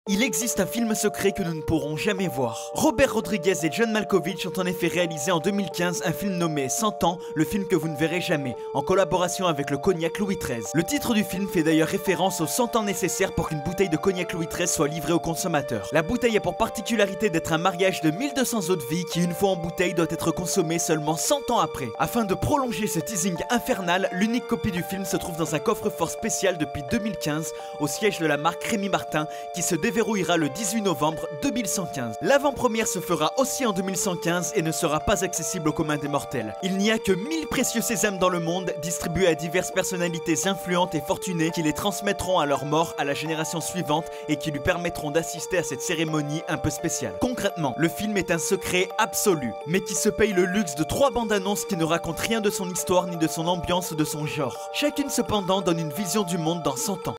Il existe un film secret que nous ne pourrons jamais voir. Robert Rodriguez et John Malkovich ont en effet réalisé en 2015 un film nommé 100 ans, le film que vous ne verrez jamais, en collaboration avec le cognac Louis XIII. Le titre du film fait d'ailleurs référence aux 100 ans nécessaires pour qu'une bouteille de cognac Louis XIII soit livrée au consommateur. La bouteille a pour particularité d'être un mariage de 1200 eaux de vie qui, une fois en bouteille, doit être consommée seulement 100 ans après. Afin de prolonger ce teasing infernal, l'unique copie du film se trouve dans un coffre-fort spécial depuis 2015 au siège de la marque Rémy Martin qui se déverrouillera le 18 novembre 2115. L'avant-première se fera aussi en 2115 et ne sera pas accessible aux communs des mortels. Il n'y a que 1000 précieux sésames dans le monde, distribués à diverses personnalités influentes et fortunées qui les transmettront à leur mort à la génération suivante et qui lui permettront d'assister à cette cérémonie un peu spéciale. Concrètement, le film est un secret absolu, mais qui se paye le luxe de 3 bandes annonces qui ne racontent rien de son histoire, ni de son ambiance ou de son genre. Chacune cependant donne une vision du monde dans 100 ans.